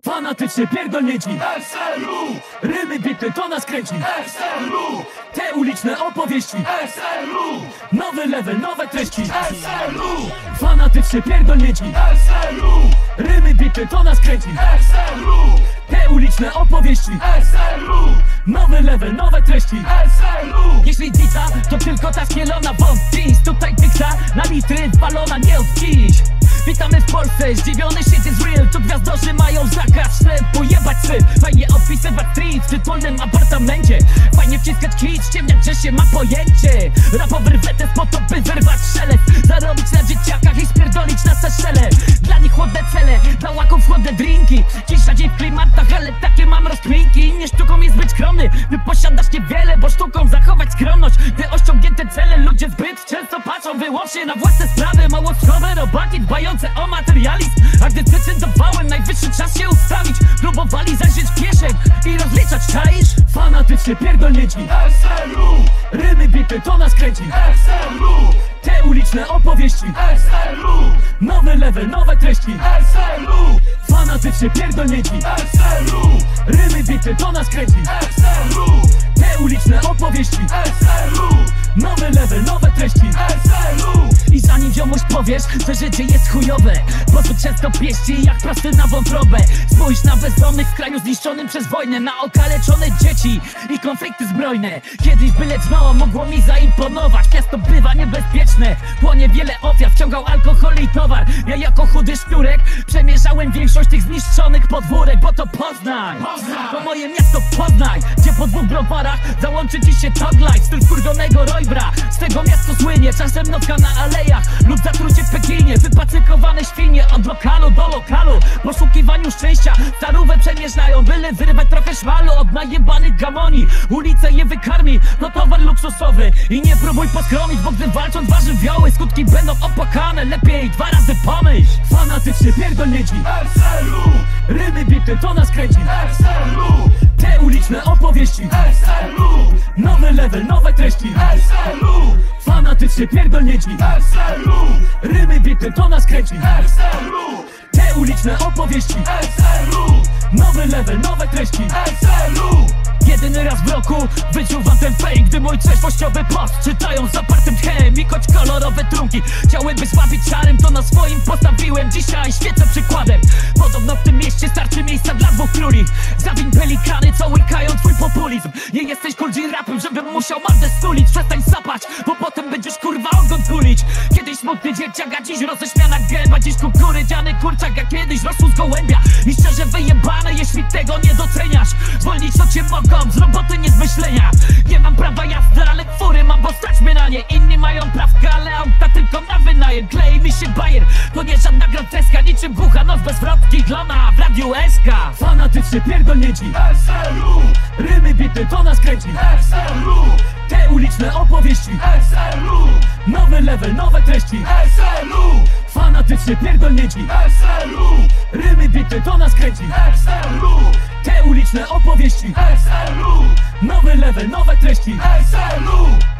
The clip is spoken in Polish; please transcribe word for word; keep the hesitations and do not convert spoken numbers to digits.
Fanatycznie pierdolnięci S L U, rymy, bity, to nas kręci. S L U, te uliczne opowieści. S L U, nowy level, nowe treści. S L U, Fanatycznie pierdolnięci S L U, rymy, bity, to nas kręci. S L U, te uliczne opowieści. S L U, nowy level, nowe treści. S L U. Jeśli dita, to tylko ta skielona wątpisz. Tutaj dykta na litry wpalona nie od dziś. Witamy w Polsce, zdziwiony shit is real. Tu gwiazdorzy mają zakaz ślepu, jebać syf. Fajnie opisywać street w tytulnym apartamencie. Fajnie wciskać kit, ściemniać, że się ma pojęcie. Rapowy rwetes po to, by wyrwać szelest. Zarobić na dzieciakach i spierdolić na Seszele. Dla nich chłodne cele, dla łaków chłodne drinki. Cisza dzień w klimatach, ale takie mam rozkminki. Nie sztuką jest być skromny, gdy posiadasz niewiele, bo sztuką zachować skromność. Gdy osiągnięte cele ludzie zbyt często patrzą wyłącznie na własne sprawy. Małostkowe robaki dbające o materializm. A gdy decydowałem, najwyższy czas się ustawić. Próbowali zajrzeć w kieszeń i rozliczać, czaisz? Fanatycznie pierdolnięci S L U, rymy, bity, to nas kręci. S L U, te uliczne opowieści. S L U, nowy level, nowe treści. S L U, Fanatycznie pierdolnięci S L U, rymy, bity, to nas kręci. S L U, te uliczne opowieści. S L U, nowy level, nowe treści. S L U. I zanim ziomuś powiesz, że życie jest chujowe, bo tu często pieści jak prosty na wątrobę. Spójrz na bezdomnych w kraju zniszczonym przez wojnę, na okaleczone dzieci i konflikty zbrojne. Kiedyś byle dno mogło mi zaimponować. Miasto bywa niebezpieczne, płonie wiele ofiar, wciągał alkohol i towar. Ja jako chudy szpiórek przemierzałem większość tych zniszczonych podwórek, bo to Poznań, to moje miasto Poznań, gdzie po dwóch browarach załączy ci się Tog Life, styl skurwionego Roybra. Z tego miasto słynie, czasem nocka na alejach lub zatrucie w Pekinie. Wypacykowane świnie od lokalu do lokalu, w poszukiwaniu szczęścia starówę przemierzają, byle wyrwać trochę szmalu od najebanych gamoni. Ulice je wykarmi, to towar luksusowy. I nie próbuj poskromić, bo gdy walczą dwa żywioły, skutki będą opłakane, lepiej dwa razy pomyśl. Fanatycznie pierdolnięci S L U, rymy, bity, to nas kręci. S L U, te uliczne opowieści. S L U, nowy level, nowe treści. S L U, Fanatycznie pierdolnięci S L U, rymy, bity, to nas kręci. S L U, te uliczne opowieści. S L U, nowy level, nowe treści. S L U. Jedyny raz w roku wyczuwam ten fake, gdy mój trzeźwościowy post czytają z zapartym tchem i choć kolorowe trunki chciałyby złapić czarem, to na swoim postawiłem dzisiaj świecę przykładem. Podobno w tym mieście starczy miejsca dla dwóch króli. Zawin pelikany, co łykają twój populizm. Nie jesteś cool G rapem, żebym musiał mordę stulić. Przestań sapać, bo potem będziesz kurwa ogon tulić. Kiedyś smutny dzieciak, a dziś roześmiana gęba. Dziś kukurydziany kurczak, a kiedyś rosł z gołębia. I szczerze wyjebane, jeśli tego nie doceniasz. Zwolnić to cię mogą z roboty, nie z myślenia. Nie mam prawa jazdy, ale fury mam, bo stać mnie na nie. Inni mają prawkę, ale auta tylko na wynajem. Klei mi się bajer, to nie żadna groteska. Niczym bucha nos bez wrotki, glona w radiu S K. Fanatycznie pierdolnięci S L U, rymy, bity, to nas kręci. S L U, te uliczne opowieści. S L U, nowy level, nowe treści. S L U, Fanatycznie pierdolnięci S L U, rymy, bity, to nas kręci. S L U, te uliczne opowieści. S L U, nowy level, nowe treści. S L U.